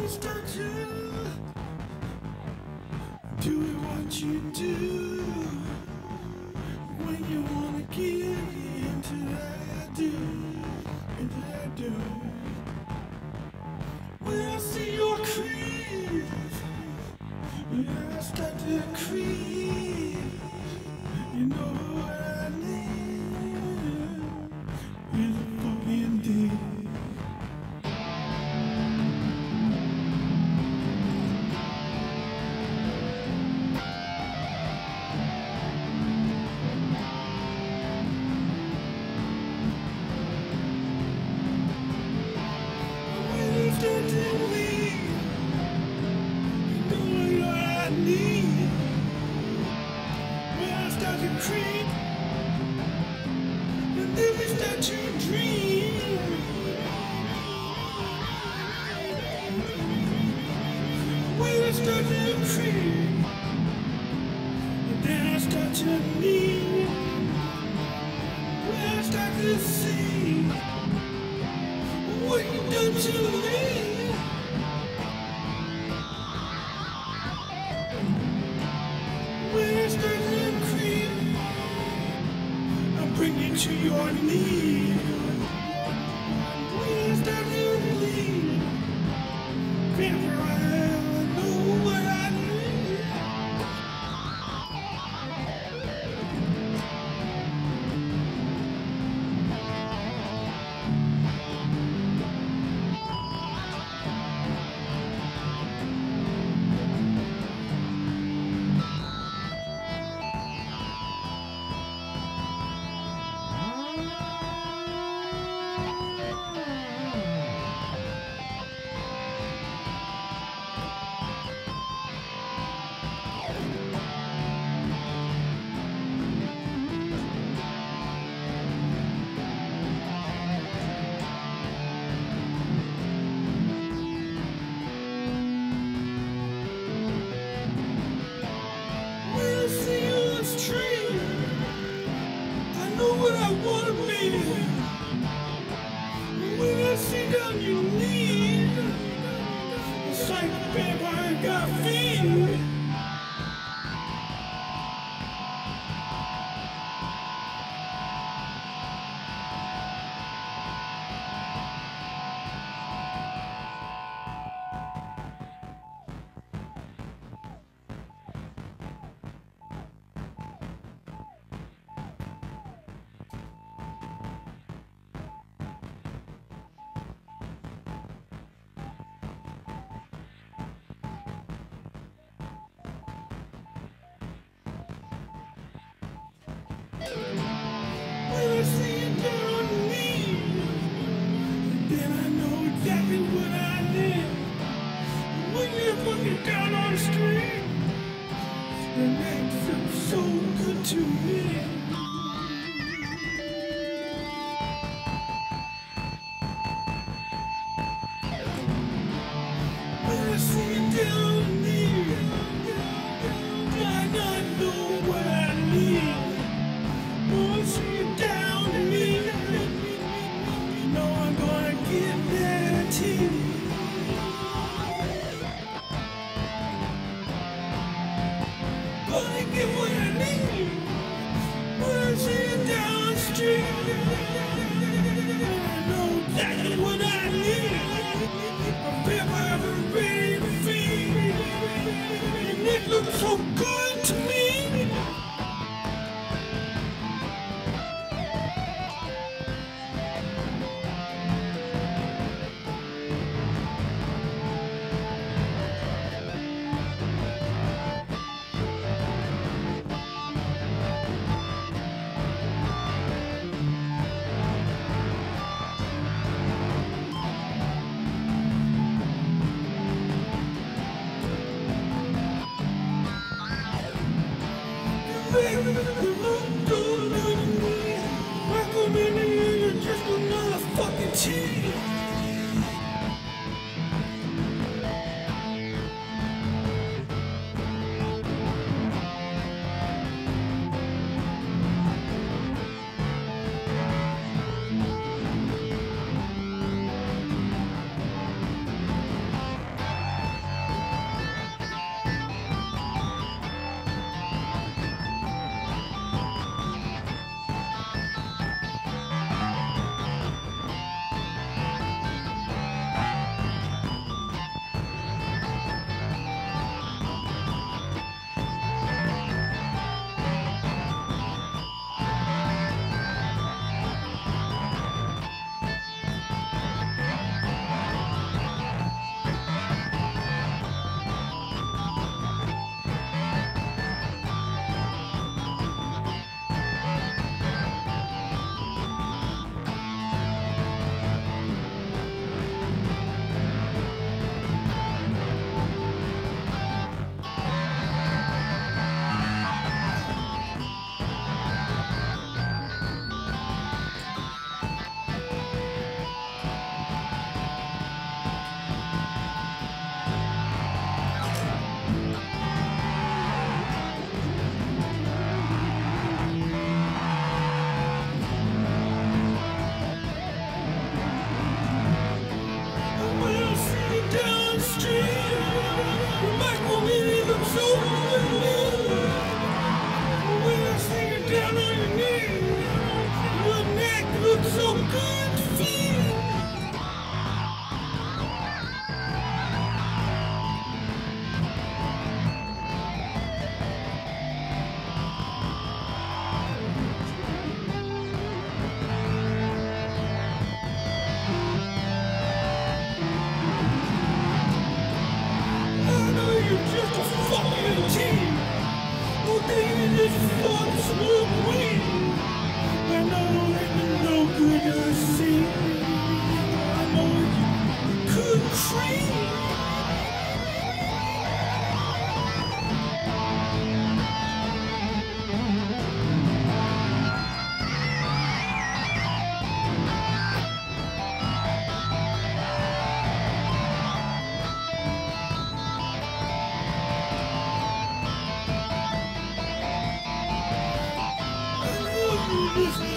start to do what you do when you wanna get into that do. When I see your creep, when I start to creep, you know what I need is a fucking dick. Creep, and then we start to dream. When I start to creep, and then I start to need. When I start to see what you done to me. When I start to creep, bring you to your knees. When I start to bleed, never I know what I need. I know what I wanna be. When I see down your knees, it's like, babe, I ain't got feet. When I see you down on your knees, then I know exactly what I need. When you're fucking down on the street, it makes it so good to me. When I see you down on your knees, I know what I need. Once you down to me, you know I'm gonna get that tea. Gonna get what I need. Once you down the street, I know exactly what I need. I'm ever ready to feed, and it looks so good to me. Just another fucking tea. Listen.